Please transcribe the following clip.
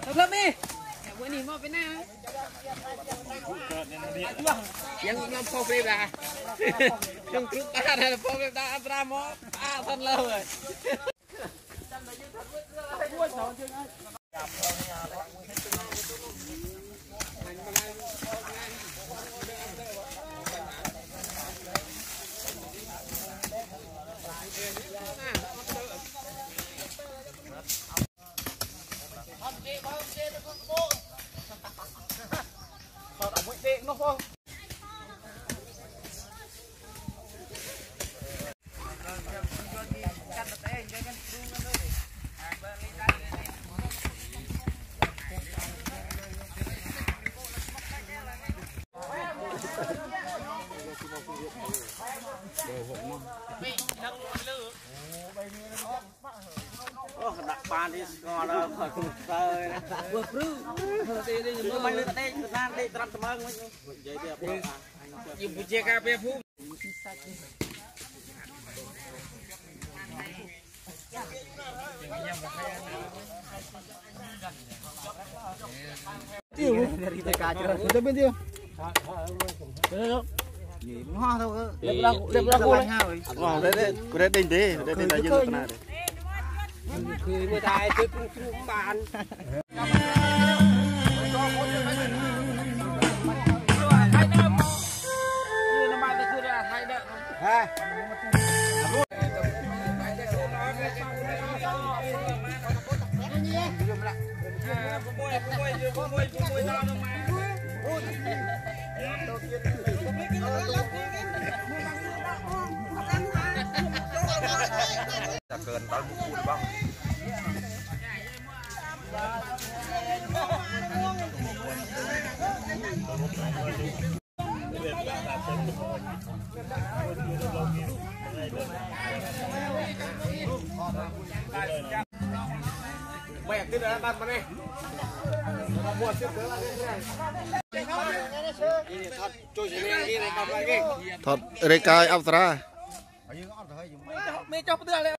Lâm đi. Bữa này mua bên nào? Yang ngâm phô phê ra. Trong trước ta này là phô phê ta ra mó. Thân lâu rồi. Nó không đặt bàn đi ngon đâu khỏi cùng trời nè vừa rư đi đi đi mình lên đây ra đi làm tầm ơn vậy đi dùng bút chia cà phê phun tiêu dari TK chưa udah bên tiêu gì cũng ho thôi đẹp ra cô lên đấy cô đấy đi đây là dương nàyคือไม่ได้คือคุ้มบานจะเกินตอนพูดบ้างแบกขึ้นนะบ้านมาเนี่ยเราบวชเสื้อเสื้ออะไรนี่ทอดโจยเสียงนี่ในกำลังนี่ทอดรายการอัลตร้าไม่จบเตือนเลย